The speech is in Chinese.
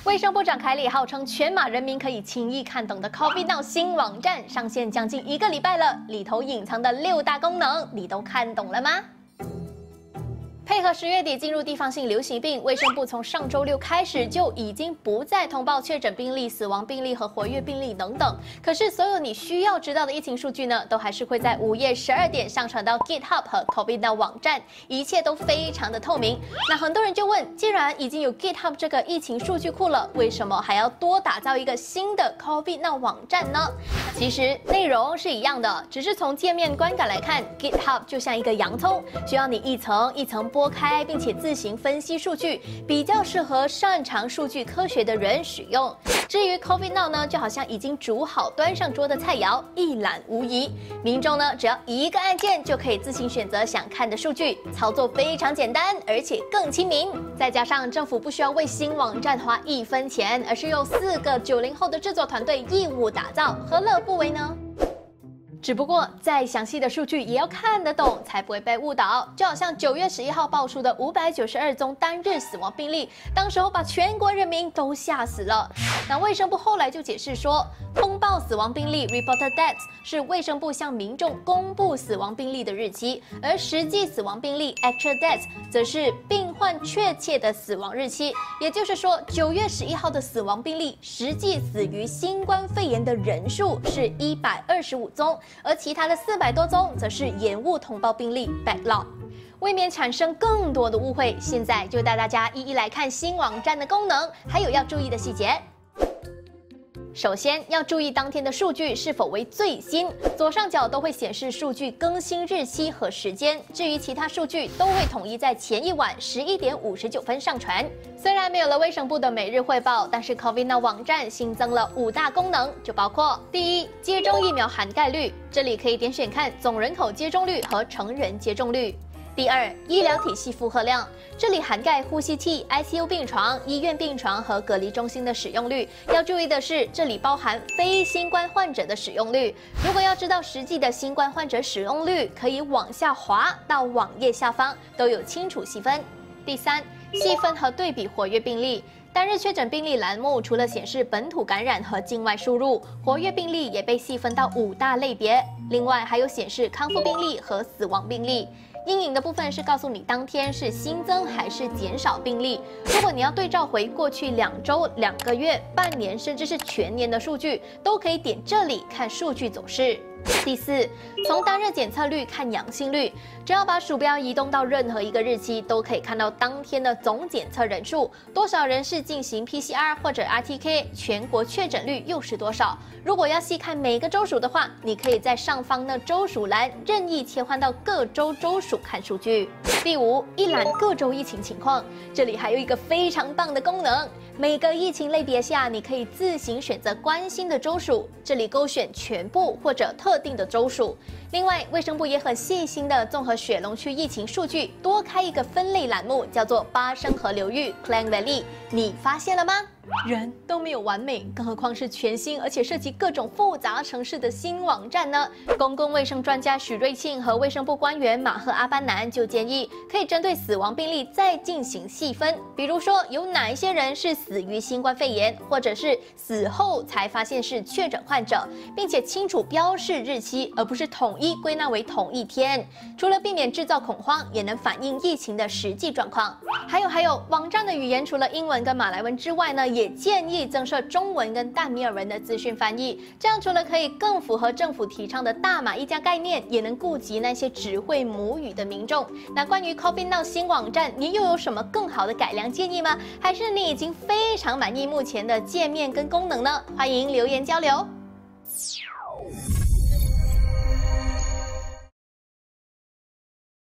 卫生部长凯里号称全马人民可以轻易看懂的 COVID Now 新网站上线将近1个礼拜了，里头隐藏的6大功能，你都看懂了吗？配合10月底进入地方性流行病，卫生部从上周6开始就已经不再通报确诊病例、死亡病例和活跃病例等等。可是所有你需要知道的疫情数据呢，都还是会在午夜12点上传到 GitHub 和 COVID Now 网站，一切都非常的透明。那很多人就问，既然已经有 GitHub 这个疫情数据库了，为什么还要多打造一个新的 COVID Now 网站呢？其实内容是一样的，只是从界面观感来看 ，GitHub 就像一个洋葱，需要你一层一层剥开，并且自行分析数据，比较适合擅长数据科学的人使用。至于 COVID Now 呢，就好像已经煮好端上桌的菜肴，一览无遗。民众呢，只要一个按键就可以自行选择想看的数据，操作非常简单，而且更亲民。再加上政府不需要为新网站花1分钱，而是由4个90后的制作团队义务打造，何乐不为呢？只不过，再详细的数据也要看得懂，才不会被误导。就好像9月11号爆出的592宗单日死亡病例，当时候把全国人民都吓死了。那卫生部后来就解释说，通报死亡病例 （reported deaths） 是卫生部向民众公布死亡病例的日期，而实际死亡病例 （actual deaths） 则是病患确切的死亡日期。也就是说，9月11号的死亡病例，实际死于新冠肺炎的人数是125宗。而其他的400多宗则是延误通报病例 backlog， 为免产生更多的误会，现在就带大家一一来看新网站的功能，还有要注意的细节。首先要注意当天的数据是否为最新，左上角都会显示数据更新日期和时间，至于其他数据都会统一在前一晚11点59分上传。虽然没有了卫生部的每日汇报，但是 COVID Now 网站新增了5大功能，就包括第一，接种疫苗涵盖率，这里可以点选看总人口接种率和成人接种率。第二，医疗体系负荷量，这里涵盖呼吸器、ICU 病床、医院病床和隔离中心的使用率。要注意的是，这里包含非新冠患者的使用率。如果要知道实际的新冠患者使用率，可以往下滑到网页下方，都有清楚细分。第三，细分和对比活跃病例。单日确诊病例栏目除了显示本土感染和境外输入，活跃病例也被细分到5大类别，另外还有显示康复病例和死亡病例。阴影的部分是告诉你当天是新增还是减少病例。如果你要对照回过去2周、2个月、半年，甚至是全年的数据，都可以点这里看数据走势。第四，从单日检测率看阳性率，只要把鼠标移动到任何一个日期，都可以看到当天的总检测人数，多少人是进行 PCR 或者 RTK， 全国确诊率又是多少。如果要细看每个州属的话，你可以在上方的州属栏任意切换到各州州属看数据。第五，一览各州疫情情况，这里还有一个非常棒的功能，每个疫情类别下，你可以自行选择关心的州属，这里勾选全部或者特定的州属。另外，卫生部也很细心的综合雪隆区疫情数据，多开一个分类栏目，叫做巴生河流域 Klang Valley， 你发现了吗？人都没有完美，更何况是全新而且涉及各种复杂程式的新网站呢？公共卫生专家许瑞庆和卫生部官员马赫阿班南就建议，可以针对死亡病例再进行细分，比如说有哪一些人是死于新冠肺炎，或者是死后才发现是确诊患者，并且清楚标示日期，而不是统一归纳为同一天。除了避免制造恐慌，也能反映疫情的实际状况。还有，网站的语言除了英文跟马来文之外呢，也建议增设中文跟淡米尔文的资讯翻译，这样除了可以更符合政府提倡的大马一家概念，也能顾及那些只会母语的民众。那关于 COVID Now 新网站，你又有什么更好的改良建议吗？还是你已经非常满意目前的界面跟功能呢？欢迎留言交流。